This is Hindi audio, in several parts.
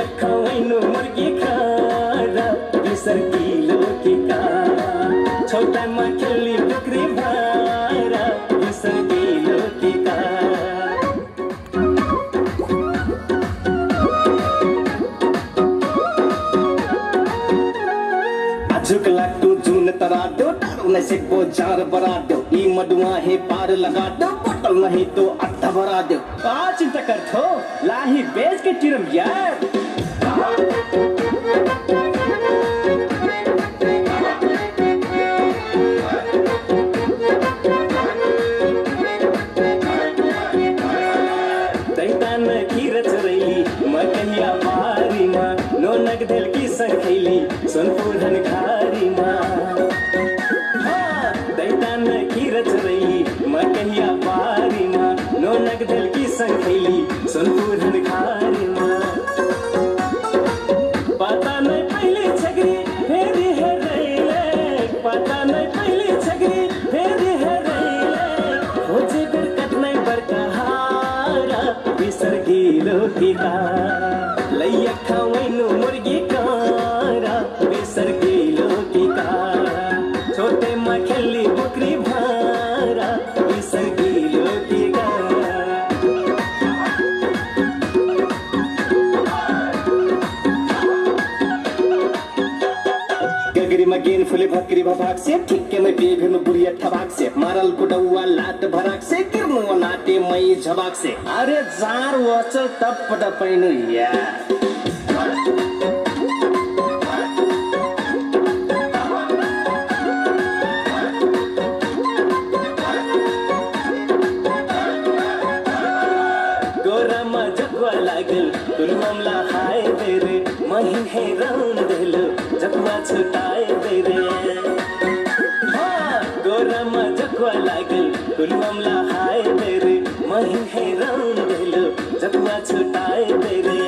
खवैनु मुर्गी खारा बिसर किलो की का छोटामा खेली बकरी भारा बिसर किलो की का आजुक लाग्दो जुन तरा दो टाढो नै सेकबो जार बरा दो ई मडुआ हे पार लगा दो बोतल नहीं तो अट्ठा भरा दो चिंता कर थो लाही बेच के चिरम यार दैतान खीर चरैली म कहिया पारीमा नो नगदेल की संखैली सोनपुर धन खारीमा दैतान खीर चरैली म कहिया पारीमा नो नगदेल की संखैली सोनपुर धन खारीमा पता नहीं पहले छगरी फेरी है रैले पता नहीं पहले छगरी फेरी है रैले हो जे बरकत नहीं बरका हारा बिसर गिलो की का लैया खवैनु मुर्गी कारा बिसर गिलो की का छोटे मखेली बकरी भारा बिसर गिलो की का गगरी में गेन फुले भकरी भभाग से ठिक्के में बेभे में बुढ़िया ठबाक से मारल कुडौआ लाट भराक से गिर्नु नाटे मई झबाक से अरे जार वचल तप टपैनु यार गोरामा जगवा लागल तुलमला हाय दे रे मही है राउंड देलो जगवा छुटाए दे रे गोरामा जगवा लागल तुलमला हाय दे रे मही है राउंड देलो जगवा छुटाए दे रे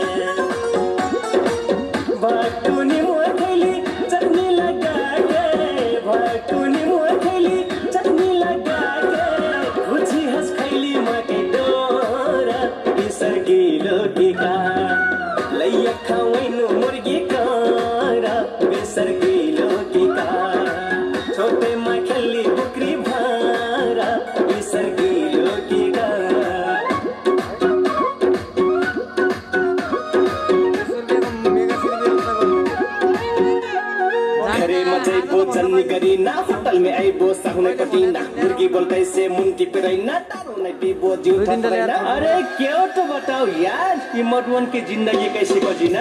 भाटूनी मुआ खैली चटनी लगा के भाटूनी मुआ खैली चटनी लगा के खुशी हंस खैली माँ के डोरा बिसर गिलो की का लैया खवैनु मुर्गी कारा बिसर गिलो की का छोटे माँ खेली बकरी भारा बिसर गिलो की का घरे मचैबो जन्नी गरिना होटल में आइबो साहुने कटिना मुर्गी बोलते से मुंटी पेरैना तारो नै पीबो जीव थपैना अरे क्यों तो बताओ यार ये मडवन की जिंदगी कैसे को जीना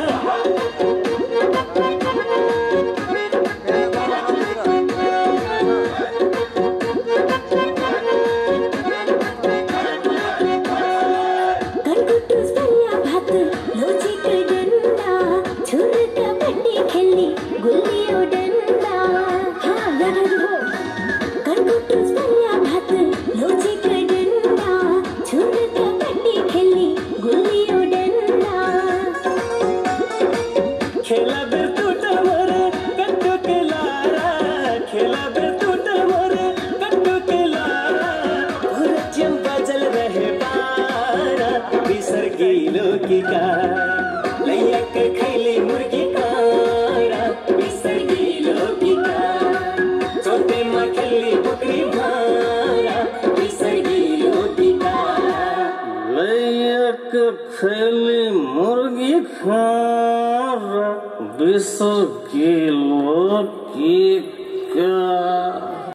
खेला बेर टूटल मोरे कट्टू के लारा खेला बेर टूटल मोरे कट्टू के लारा भुरचियम बजल रहे बारा बिसर गिलो की का लैया के खैली मुर्गी कारा बिसर गिलो की का छोटे माँ खेली बकरी भारा बिसर गिलो की का लैया के खैली मुर्गी खारा बिसर गिलो की का